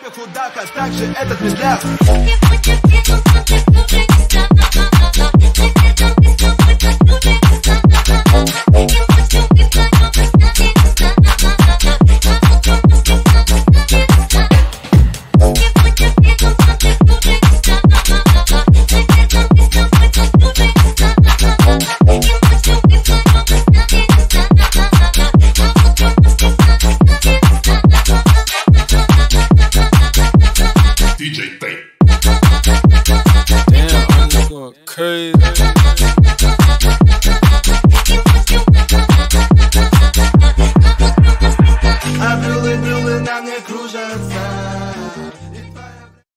как худака, так же этот медляк. DJ Fate. Damn, I'm just going crazy. А брюлы на мне кружат.